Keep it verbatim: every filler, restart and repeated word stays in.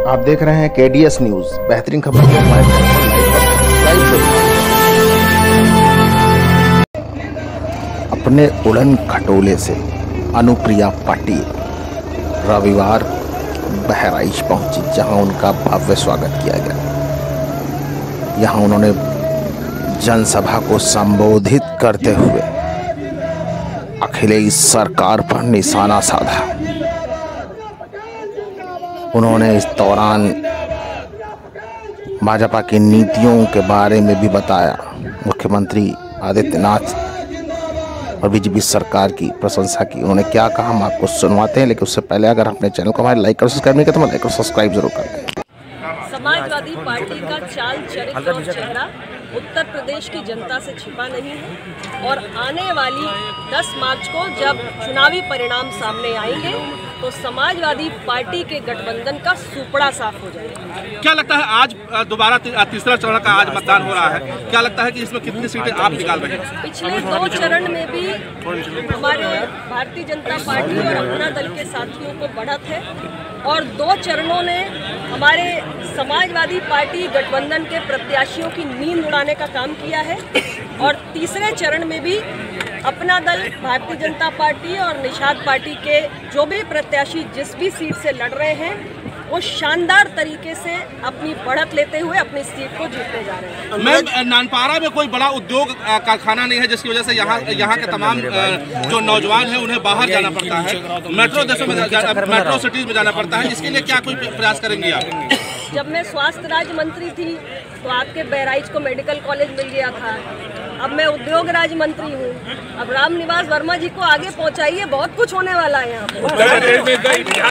आप देख रहे हैं केडीएस न्यूज। बेहतरीन खबर के हमारे अपने उड़न खटोले से अनुप्रिया पाटिल रविवार बहराइच पहुंची, जहां उनका भव्य स्वागत किया गया। यहां उन्होंने जनसभा को संबोधित करते हुए अखिलेश सरकार पर निशाना साधा। उन्होंने इस दौरान भाजपा की नीतियों के बारे में भी बताया। मुख्यमंत्री आदित्यनाथ और बीजेपी सरकार की प्रशंसा की। उन्होंने क्या कहा हम आपको सुनवाते हैं, लेकिन उससे पहले अगर अपने चैनल को हमारे लाइक और सब्सक्राइब नहीं किया तो लाइक और सब्सक्राइब जरूर करें। समाजवादी पार्टी का चाल चरित्र और चेहरा उत्तर प्रदेश की जनता से छिपा नहीं है और आने वाली दस मार्च को जब चुनावी परिणाम सामने आएंगे तो समाजवादी पार्टी के गठबंधन का सुपड़ा साफ हो जाएगा। क्या लगता है आज दोबारा तीसरा चरण का आज मतदान हो रहा है, क्या लगता है कि इसमें कितनी सीटें आप निकाल रहे हैं? पिछले दो चरण में भी हमारे भारतीय जनता पार्टी और अपना दल के साथियों को बढ़त है और दो चरणों ने हमारे समाजवादी पार्टी गठबंधन के प्रत्याशियों की नींद उड़ाने का काम किया है और तीसरे चरण में भी अपना दल, भारतीय जनता पार्टी और निषाद पार्टी के जो भी प्रत्याशी जिस भी सीट से लड़ रहे हैं वो शानदार तरीके से अपनी बढ़त लेते हुए अपनी सीट को जीतने जा रहे हैं। मैम, नानपारा में कोई बड़ा उद्योग कारखाना नहीं है जिसकी वजह से यहाँ यहाँ के तमाम जो नौजवान हैं उन्हें बाहर जाना पड़ता है, मेट्रो देशों में मेट्रो सिटीज में जाना पड़ता है। इसके लिए क्या कोई प्रयास करेंगे आप? जब मैं स्वास्थ्य राज्य मंत्री थी तो आपके बहराइच को मेडिकल कॉलेज मिल गया था। अब मैं उद्योग राज्य मंत्री हूँ। अब राम निवास वर्मा जी को आगे पहुँचाइए, बहुत कुछ होने वाला है यहाँ पे।